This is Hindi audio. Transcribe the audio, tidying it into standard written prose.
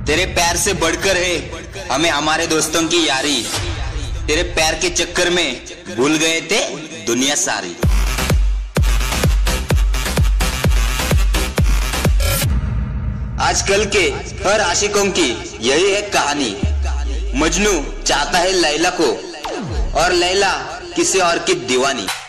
तेरे प्यार से बढ़कर है हमें हमारे दोस्तों की यारी। तेरे प्यार के चक्कर में भूल गए थे दुनिया सारी। आजकल के हर आशिकों की यही है कहानी। मजनू चाहता है लैला को और लैला किसी और की दीवानी।